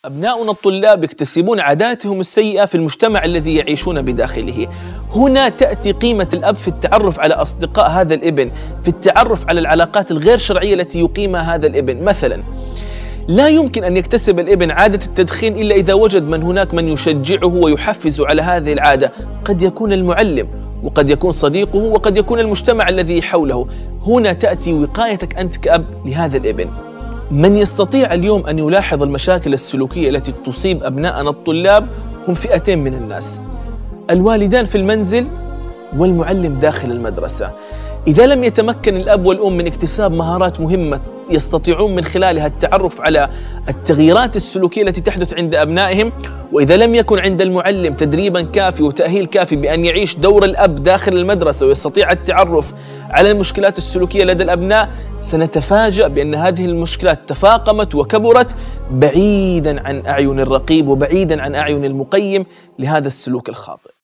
أبناؤنا الطلاب يكتسبون عاداتهم السيئة في المجتمع الذي يعيشون بداخله. هنا تأتي قيمة الأب في التعرف على أصدقاء هذا الابن، في التعرف على العلاقات الغير شرعية التي يقيمها هذا الابن. مثلا لا يمكن أن يكتسب الابن عادة التدخين إلا إذا وجد من هناك من يشجعه ويحفزه على هذه العادة. قد يكون المعلم، وقد يكون صديقه، وقد يكون المجتمع الذي حوله. هنا تأتي وقايتك أنت كأب لهذا الابن. من يستطيع اليوم أن يلاحظ المشاكل السلوكية التي تصيب أبناءنا الطلاب هم فئتين من الناس: الوالدان في المنزل، والمعلم داخل المدرسة. إذا لم يتمكن الأب والأم من اكتساب مهارات مهمة يستطيعون من خلالها التعرف على التغييرات السلوكية التي تحدث عند أبنائهم، وإذا لم يكن عند المعلم تدريبا كافي وتأهيل كافي بأن يعيش دور الأب داخل المدرسة ويستطيع التعرف على المشكلات السلوكية لدى الأبناء، سنتفاجأ بأن هذه المشكلات تفاقمت وكبرت بعيدا عن أعين الرقيب وبعيدا عن أعين المقيم لهذا السلوك الخاطئ.